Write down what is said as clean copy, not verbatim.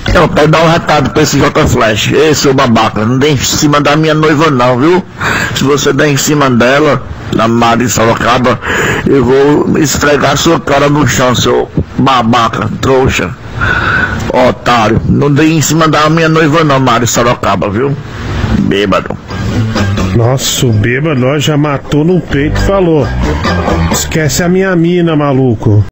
Eu quero dar um recado pra esse J Flash. Ei, seu babaca, não dê em cima da minha noiva não, viu? Se você der em cima dela, da Mari Sorocaba, eu vou esfregar sua cara no chão, seu babaca, trouxa, otário. Não dê em cima da minha noiva não, Mari Sorocaba, viu? Bêbado. Nossa, o bêbado já matou no peito e falou: esquece a minha mina, maluco.